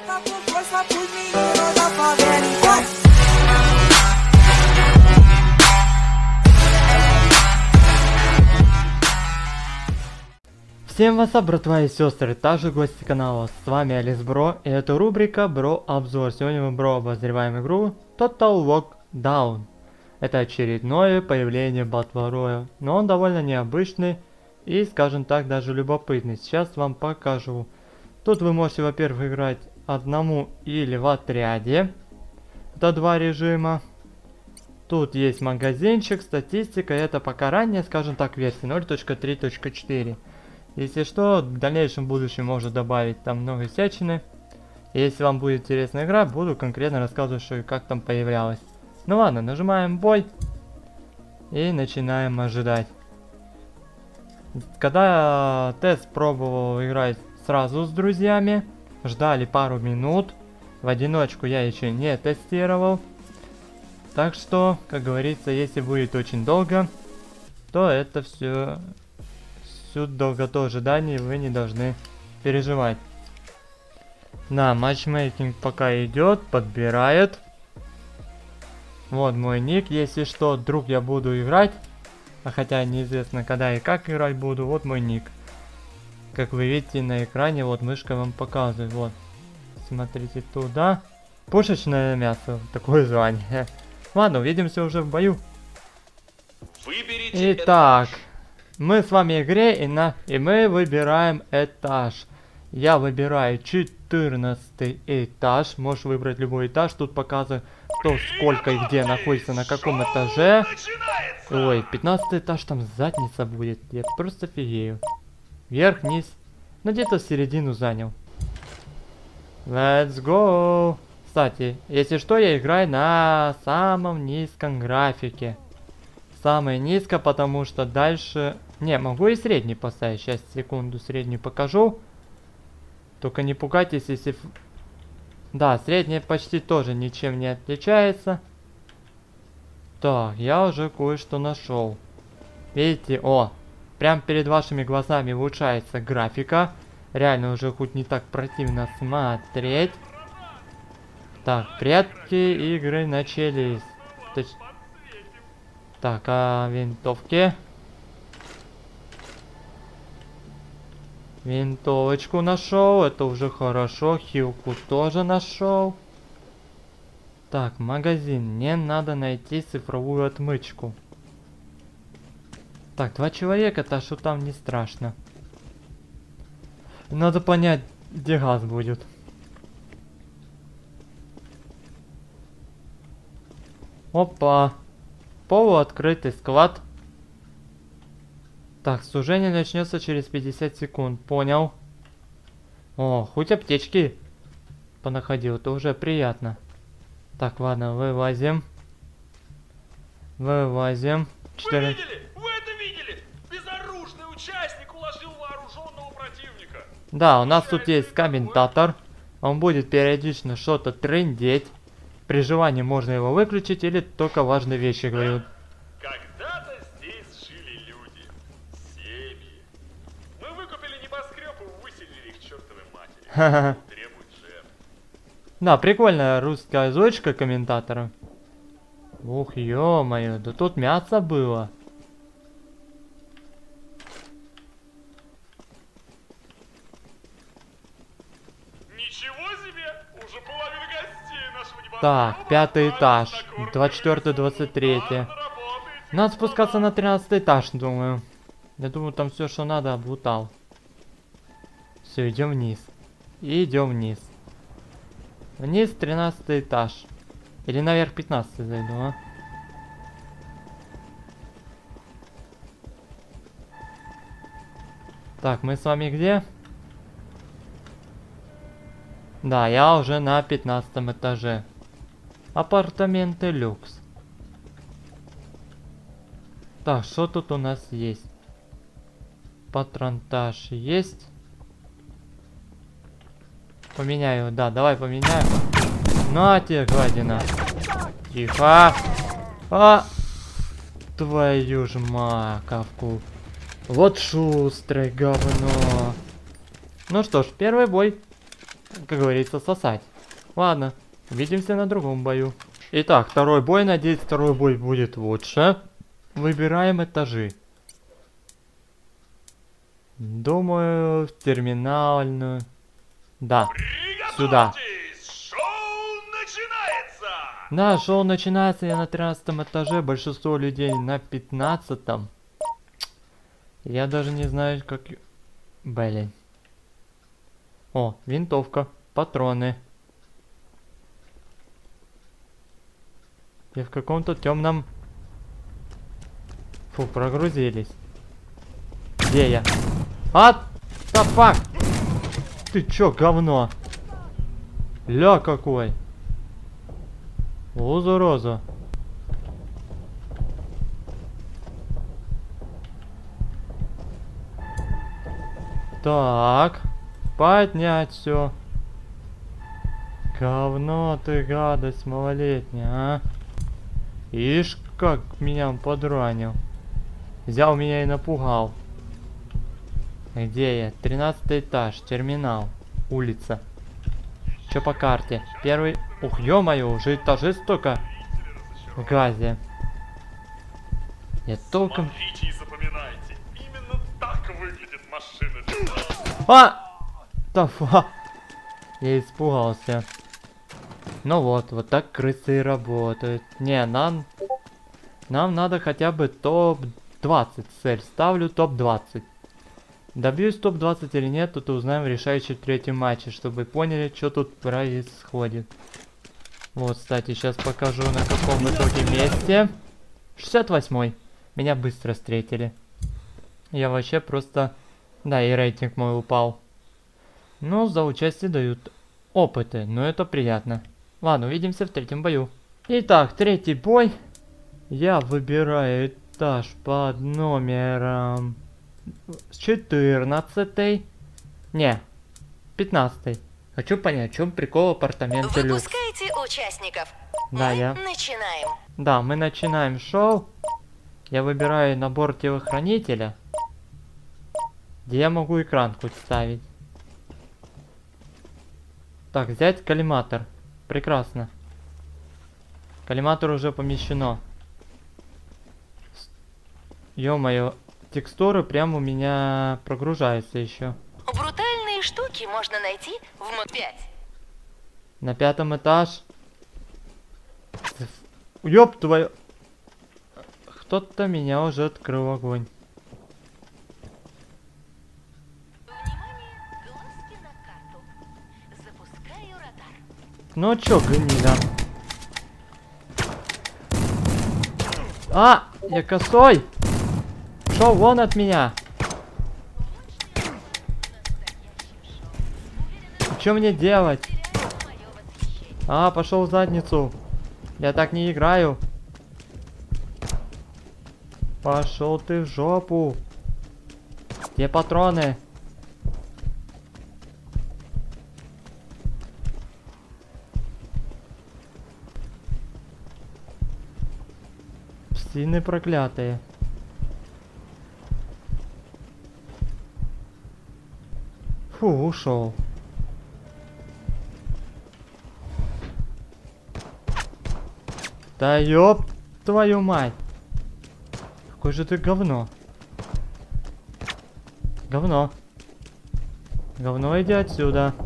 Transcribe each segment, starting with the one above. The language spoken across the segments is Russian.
Всем вас, братва и сестры, также гости канала, с вами Алис Бро, и это рубрика Бро Обзор. Сегодня мы, бро, обозреваем игру Total Lockdown. Это очередное появление Battle Royale, но он довольно необычный и, скажем так, даже любопытный. Сейчас вам покажу. Тут вы можете, во-первых, играть одному или в отряде. Это два режима. Тут есть магазинчик, статистика, это пока ранее, скажем так, версия 0.3.4. Если что, в дальнейшем будущем можно добавить там много всячины. Если вам будет интересная игра, буду конкретно рассказывать, что и как там появлялось. Ну ладно, нажимаем бой и начинаем ожидать. Когда тест пробовал играть сразу с друзьями, ждали пару минут. В одиночку я еще не тестировал. Так что, как говорится, если будет очень долго, то это все... Всю долготу ожиданий вы не должны переживать. Да, матчмейкинг пока идет, подбирает. Вот мой ник, если что, вдруг я буду играть, а хотя неизвестно когда и как играть буду, вот мой ник. Как вы видите на экране, вот мышка вам показывает, вот. Смотрите туда. Пушечное мясо, такое звание. Ладно, увидимся уже в бою. Итак. Мы с вами в игре, и мы выбираем этаж. Я выбираю 14 этаж. Можешь выбрать любой этаж. Тут показывает, кто, сколько и где находится, на каком этаже. Ой, 15 этаж, там задница будет. Я просто офигею. Вверх, вниз. Ну, где-то середину занял. Let's go. Кстати, если что, я играю на самом низком графике. Самое низкое, потому что дальше... Не, могу и средний поставить. Сейчас, секунду, средний покажу. Только не пугайтесь, если... Да, средний почти тоже ничем не отличается. Так, я уже кое-что нашел. Видите, о, прям перед вашими глазами улучшается графика. Реально уже хоть не так противно смотреть. Так, прятки игры начались. Так, а винтовки? Винтовочку нашел, это уже хорошо. Хилку тоже нашел. Так, магазин. Мне надо найти цифровую отмычку. Так, 2 человека, так что там не страшно. Надо понять, где газ будет. Опа. Полуоткрытый склад. Так, сужение начнется через 50 секунд. Понял. О, хоть аптечки понаходил, это уже приятно. Так, ладно, вылазим. Вылазим. 4... Вы видели? Вы это видели? Безоружный участник уложил вооруженного противника. Да, у нас тут есть комментатор. Он будет периодично что-то трындеть. При желании можно его выключить или только важные вещи говорить. Когда-то здесь жили люди, семьи. Мы выкупили небоскреб и выселили их к чертовой матери. Требует жертв. Да, прикольная русская озвучка комментатора. Ух, ё-моё, да тут мясо было. Ничего себе! Уже половина гостей нашего небоскреба. Так, 5-й этаж. 24-23. Надо спускаться на 13-й этаж, думаю. Я думаю, там все, что надо, облутал. Все, идем вниз. И идем вниз. Вниз 13 этаж. Или наверх 15 зайду, а? Так, мы с вами где? Да, я уже на 15 этаже. Апартаменты люкс. Так, что тут у нас есть? Патронтаж есть. Поменяю, да, давай поменяем. На тебе, гадина. Тихо. А! Твою ж маковку. Вот шустрый говно. Ну что ж, первый бой. как говорится, сосать. Ладно, увидимся на другом бою. Итак, второй бой. Надеюсь, второй бой будет лучше. Выбираем этажи. Думаю, в терминальную. Да, сюда. Шоу начинается! Да, шоу начинается. Я на 13 этаже. Большинство людей на 15-м. Я даже не знаю, как... Блин. О, винтовка. Патроны. Я в каком-то темном... Фу, прогрузились. Где я? А! Да фак! Ты чё, говно? Ля какой! О, зараза! Так. Поднять все. Говно ты, гадость малолетняя, а? Ишь, как меня он подранил. Взял меня и напугал. Где я? 13 этаж, терминал, улица. Чё по карте? Первый... Ух, ё-моё, уже этажей столько в газе. Я толком... Смотрите и запоминайте. Именно так выглядит машина для нас. А! Да фа! Я испугался. Ну вот, вот так крысы и работают. Не, нам надо хотя бы топ-20 цель. Ставлю топ-20. Добьюсь топ-20 или нет, тут узнаем в решающем третьем матче, чтобы поняли, что тут происходит. Вот, кстати, сейчас покажу, на каком в итоге месте. 68-й. Меня быстро встретили. Я вообще просто... Да, и рейтинг мой упал. Ну, за участие дают опыты, но это приятно. Ладно, увидимся в третьем бою. Итак, третий бой. Я выбираю этаж под номером 14. Не, 15. Хочу понять, в чем прикол апартамента люкс. Выпускайте участников. Да, Мы начинаем. Да, мы начинаем шоу. Я выбираю набор телохранителя, где я могу экран хоть ставить. Так, взять коллиматор. Прекрасно. Коллиматор уже помещено. Ё-моё, текстуры прям у меня прогружаются еще. Брутальные штуки можно найти в МОД-5. На 5-м этаж. Ёб твою... Кто-то меня уже открыл огонь. Внимание, глазки на карту. Запускаю радар. Ну чё, гнида? А! Я косой! Шел вон от меня! Что мне делать? А, пошел в задницу. Я так не играю. Пошел ты в жопу. Где патроны? Псины проклятые. Фу, ушел. Да ёб твою мать. Какой же ты говно. Говно. Говно, иди отсюда.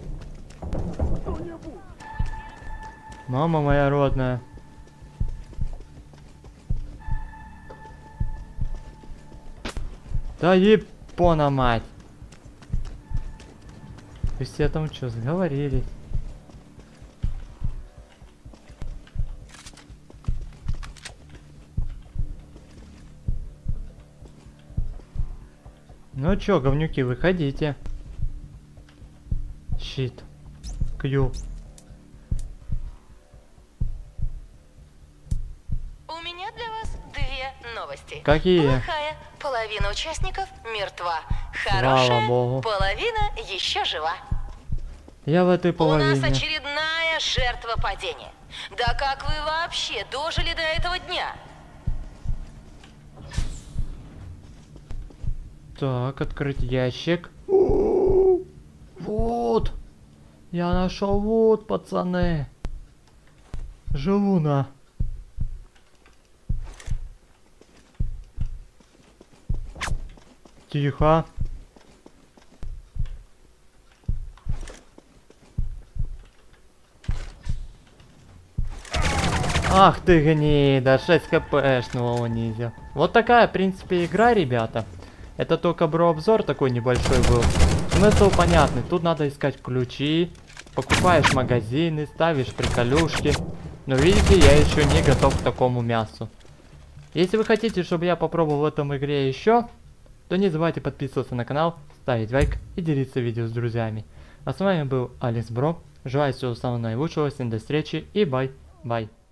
Мама моя родная. Да епона мать. Вы все там что, сговорились? Ну чё, говнюки, выходите. Щит. Кью. У меня для вас две новости. Какие? Плохая. Половина участников мертва. Слава Хорошая. богу. Половина еще жива. Я в этой У половине. нас очередная жертва падения. Да как вы вообще дожили до этого дня? Так, открыть ящик. Вот. Я нашел лут, пацаны. Живу на. Тихо. Ах ты гнида, 6 хпшного унизил. Вот такая, в принципе, игра, ребята. Это только бро-обзор такой небольшой был. Смысл понятный. Тут надо искать ключи. Покупаешь магазины, ставишь приколюшки. Но видите, я еще не готов к такому мясу. Если вы хотите, чтобы я попробовал в этом игре еще, то не забывайте подписываться на канал, ставить лайк и делиться видео с друзьями. А с вами был Алисбро. Желаю всего самого наилучшего, всем до встречи и бай-бай.